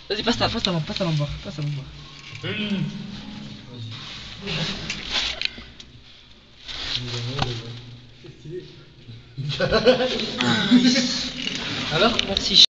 Vas-y, passe ta main, passe ta main boire, passe ta main boire. Alors, Merci.